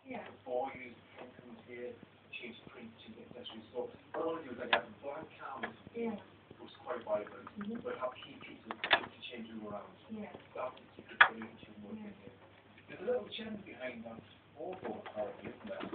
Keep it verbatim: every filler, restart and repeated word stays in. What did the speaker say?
Yeah. Before you can come here, change print to accessories. So what I want to do is I have a blank canvas, Yeah. looks quite vibrant, Mm-hmm. but have key pieces to change them around. Yeah. That's the secret for you to work in here. There's a little gem behind that photo, apparently, isn't there?